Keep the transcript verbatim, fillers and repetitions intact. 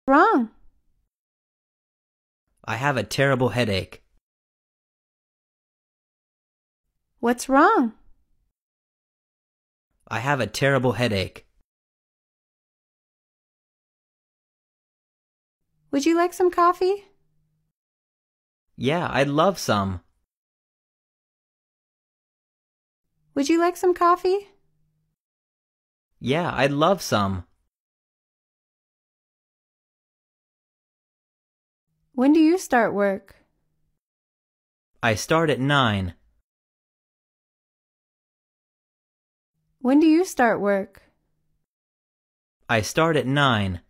Wrong. I have a terrible headache. What's wrong? I have a terrible headache. Would you like some coffee? Yeah, I'd love some. Would you like some coffee? Yeah, I'd love some. When do you start work? I start at nine. When do you start work? I start at nine.